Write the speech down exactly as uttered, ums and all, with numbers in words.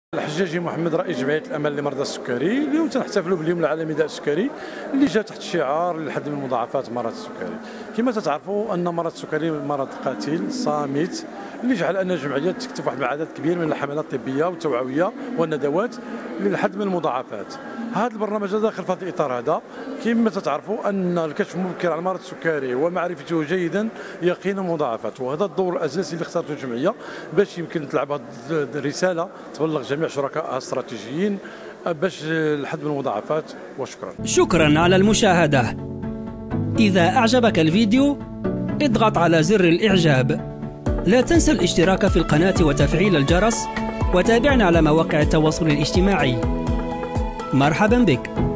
الحجاجي محمد رئيس جمعيه الامل لمرضى السكري. اليوم تنحتفلوا باليوم العالمي داء السكري اللي جاء تحت شعار للحد من مضاعفات مرض السكري. كما تتعرفوا ان مرض السكري مرض قاتل صامت اللي جعل ان الجمعيه تكتف واحد العدد كبير من الحملات الطبيه والتوعويه والندوات للحد من المضاعفات. هذا البرنامج داخل في هذا الاطار هذا. كما تتعرفوا ان الكشف المبكر على مرض السكري ومعرفته جيدا يقينا المضاعفات، وهذا الدور الاساسي اللي اختارته الجمعيه باش يمكن تلعب هذه الرساله تبلغ جميع شركائها الاستراتيجيين باش الحد من المضاعفات. وشكرا. شكرا على المشاهده. اذا اعجبك الفيديو اضغط على زر الاعجاب. لا تنسى الاشتراك في القناه وتفعيل الجرس، وتابعنا على مواقع التواصل الاجتماعي. مرحبا بك.